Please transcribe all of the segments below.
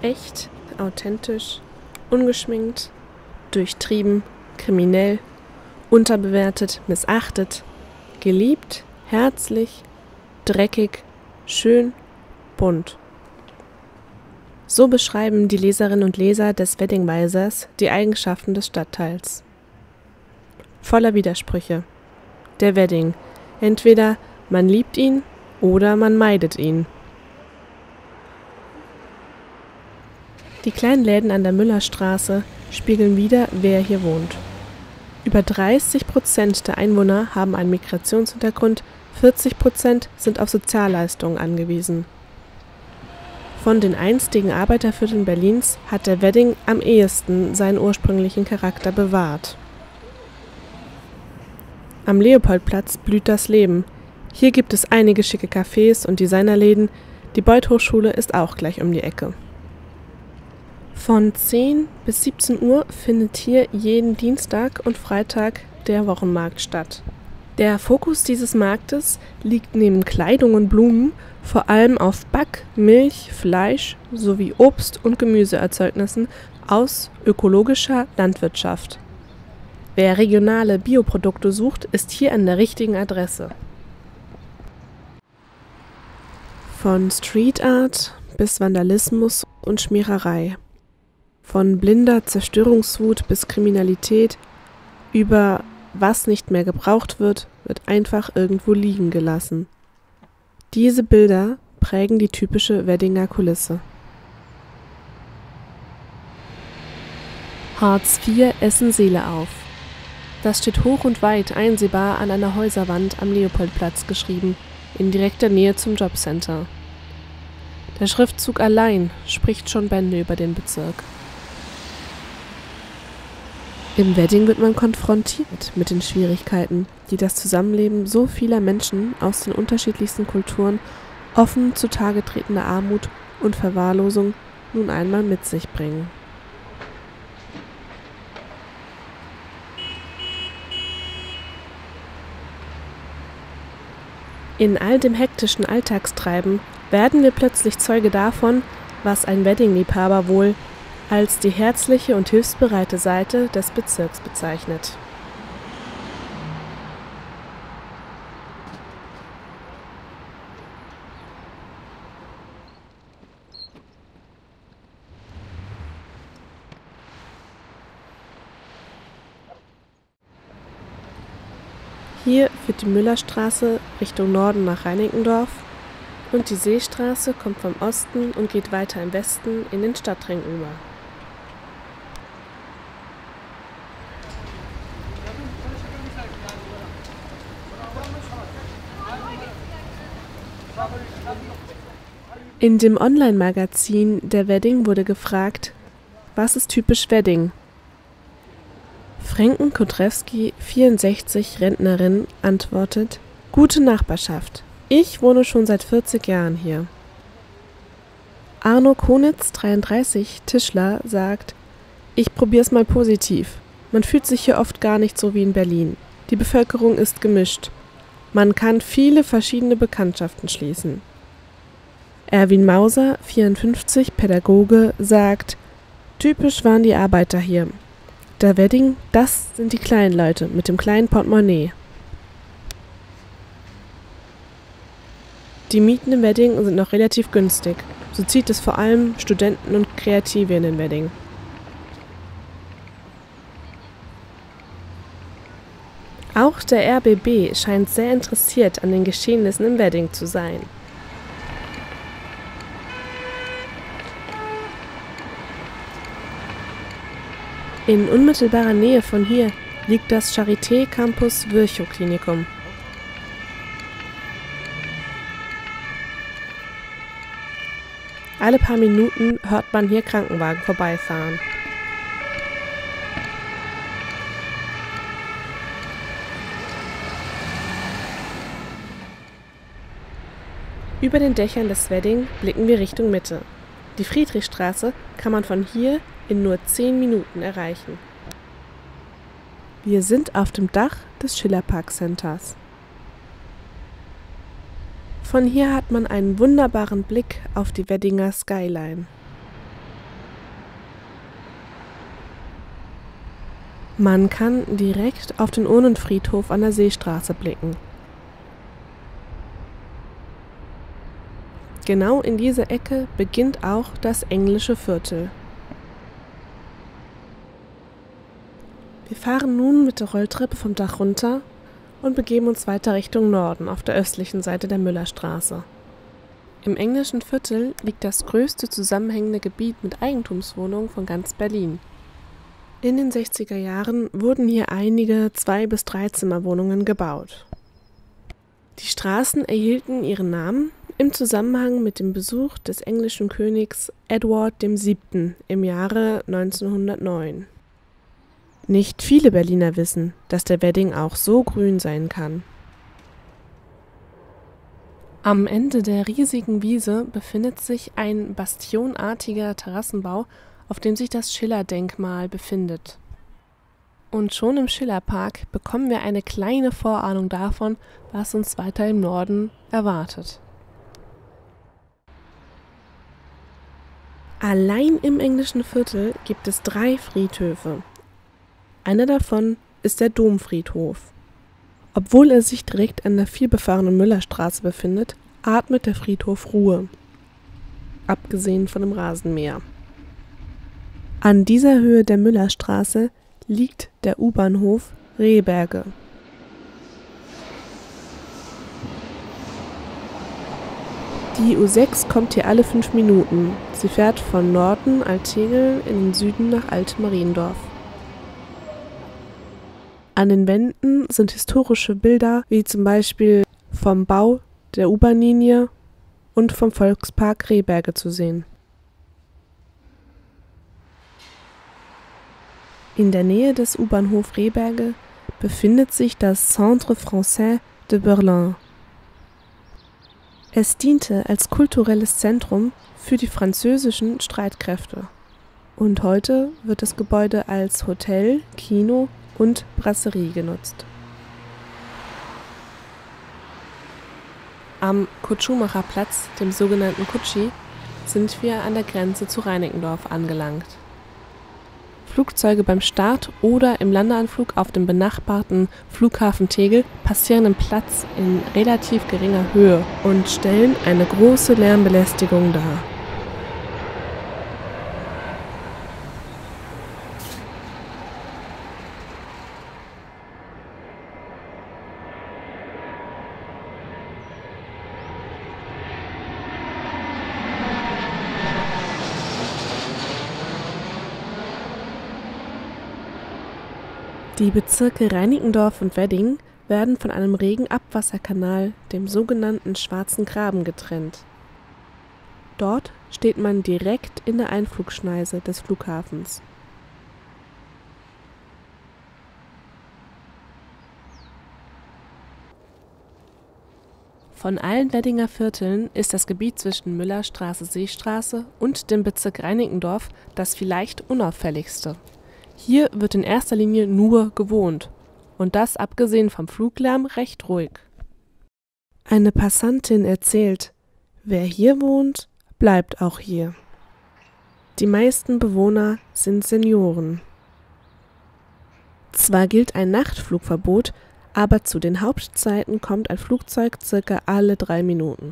Echt, authentisch, ungeschminkt, durchtrieben, kriminell, unterbewertet, missachtet, geliebt, herzlich, dreckig, schön, bunt. So beschreiben die Leserinnen und Leser des Weddingweisers die Eigenschaften des Stadtteils. Voller Widersprüche. Der Wedding. Entweder man liebt ihn oder man meidet ihn. Die kleinen Läden an der Müllerstraße spiegeln wider, wer hier wohnt. Über 30% der Einwohner haben einen Migrationshintergrund, 40% sind auf Sozialleistungen angewiesen. Von den einstigen Arbeitervierteln Berlins hat der Wedding am ehesten seinen ursprünglichen Charakter bewahrt. Am Leopoldplatz blüht das Leben. Hier gibt es einige schicke Cafés und Designerläden, die Beuth-Hochschule ist auch gleich um die Ecke. Von 10 bis 17 Uhr findet hier jeden Dienstag und Freitag der Wochenmarkt statt. Der Fokus dieses Marktes liegt neben Kleidung und Blumen vor allem auf Back-, Milch-, Fleisch sowie Obst- und Gemüseerzeugnissen aus ökologischer Landwirtschaft. Wer regionale Bioprodukte sucht, ist hier an der richtigen Adresse. Von Street Art bis Vandalismus und Schmiererei. Von blinder Zerstörungswut bis Kriminalität über was nicht mehr gebraucht wird, wird einfach irgendwo liegen gelassen. Diese Bilder prägen die typische Weddinger Kulisse. Hartz IV essen Seele auf. Das steht hoch und weit einsehbar an einer Häuserwand am Leopoldplatz geschrieben, in direkter Nähe zum Jobcenter. Der Schriftzug allein spricht schon Bände über den Bezirk. Im Wedding wird man konfrontiert mit den Schwierigkeiten, die das Zusammenleben so vieler Menschen aus den unterschiedlichsten Kulturen, offen zutage tretende Armut und Verwahrlosung nun einmal mit sich bringen. In all dem hektischen Alltagstreiben werden wir plötzlich Zeuge davon, was ein Wedding-Liebhaber wohl als die herzliche und hilfsbereite Seite des Bezirks bezeichnet. Hier führt die Müllerstraße Richtung Norden nach Reinickendorf und die Seestraße kommt vom Osten und geht weiter im Westen in den Stadtring über. In dem Online-Magazin Der Wedding wurde gefragt, was ist typisch Wedding? Fränken Kudrewski, 64, Rentnerin, antwortet: Gute Nachbarschaft. Ich wohne schon seit 40 Jahren hier. Arno Konitz, 33, Tischler, sagt: Ich probier's mal positiv. Man fühlt sich hier oft gar nicht so wie in Berlin. Die Bevölkerung ist gemischt. Man kann viele verschiedene Bekanntschaften schließen. Erwin Mauser, 54, Pädagoge, sagt: Typisch waren die Arbeiter hier. Der Wedding, das sind die kleinen Leute mit dem kleinen Portemonnaie. Die Mieten im Wedding sind noch relativ günstig. So zieht es vor allem Studenten und Kreative in den Wedding. Auch der RBB scheint sehr interessiert an den Geschehnissen im Wedding zu sein. In unmittelbarer Nähe von hier liegt das Charité Campus Virchow-Klinikum. Alle paar Minuten hört man hier Krankenwagen vorbeifahren. Über den Dächern des Wedding blicken wir Richtung Mitte. Die Friedrichstraße kann man von hier in nur 10 Minuten erreichen. Wir sind auf dem Dach des Schillerpark-Centers. Von hier hat man einen wunderbaren Blick auf die Weddinger Skyline. Man kann direkt auf den Urnenfriedhof an der Seestraße blicken. Genau in dieser Ecke beginnt auch das englische Viertel. Wir fahren nun mit der Rolltreppe vom Dach runter und begeben uns weiter Richtung Norden auf der östlichen Seite der Müllerstraße. Im englischen Viertel liegt das größte zusammenhängende Gebiet mit Eigentumswohnungen von ganz Berlin. In den 60er Jahren wurden hier einige 2- bis 3-Zimmerwohnungen gebaut. Die Straßen erhielten ihren Namen im Zusammenhang mit dem Besuch des englischen Königs Edward VII. Im Jahre 1909. Nicht viele Berliner wissen, dass der Wedding auch so grün sein kann. Am Ende der riesigen Wiese befindet sich ein bastionartiger Terrassenbau, auf dem sich das Schiller-Denkmal befindet. Und schon im Schillerpark bekommen wir eine kleine Vorahnung davon, was uns weiter im Norden erwartet. Allein im englischen Viertel gibt es 3 Friedhöfe. Einer davon ist der Domfriedhof. Obwohl er sich direkt an der vielbefahrenen Müllerstraße befindet, atmet der Friedhof Ruhe. Abgesehen von dem Rasenmäher. An dieser Höhe der Müllerstraße liegt der U-Bahnhof Rehberge. Die U6 kommt hier alle 5 Minuten. Sie fährt von Norden Altegel in den Süden nach Alt-Mariendorf. An den Wänden sind historische Bilder, wie zum Beispiel vom Bau der U-Bahn-Linie und vom Volkspark Rehberge zu sehen. In der Nähe des U-Bahnhof Rehberge befindet sich das Centre Français de Berlin. Es diente als kulturelles Zentrum für die französischen Streitkräfte. Und heute wird das Gebäude als Hotel, Kino und Brasserie genutzt. Am Kutsch-Schumacher-Platz, dem sogenannten Kutschi, sind wir an der Grenze zu Reinickendorf angelangt. Flugzeuge beim Start oder im Landeanflug auf dem benachbarten Flughafen Tegel passieren den Platz in relativ geringer Höhe und stellen eine große Lärmbelästigung dar. Die Bezirke Reinickendorf und Wedding werden von einem regen Abwasserkanal, dem sogenannten Schwarzen Graben, getrennt. Dort steht man direkt in der Einflugschneise des Flughafens. Von allen Weddinger Vierteln ist das Gebiet zwischen Müllerstraße-Seestraße und dem Bezirk Reinickendorf das vielleicht unauffälligste. Hier wird in erster Linie nur gewohnt und das abgesehen vom Fluglärm recht ruhig. Eine Passantin erzählt, wer hier wohnt, bleibt auch hier. Die meisten Bewohner sind Senioren. Zwar gilt ein Nachtflugverbot, aber zu den Hauptzeiten kommt ein Flugzeug circa alle 3 Minuten.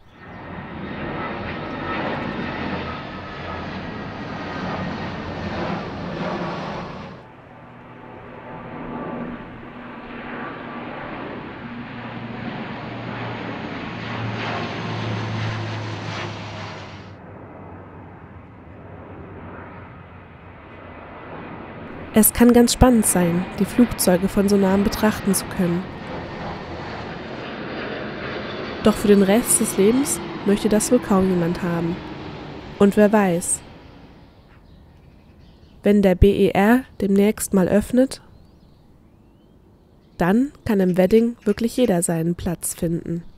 Es kann ganz spannend sein, die Flugzeuge von so nahem betrachten zu können. Doch für den Rest des Lebens möchte das wohl kaum jemand haben. Und wer weiß, wenn der BER demnächst mal öffnet, dann kann im Wedding wirklich jeder seinen Platz finden.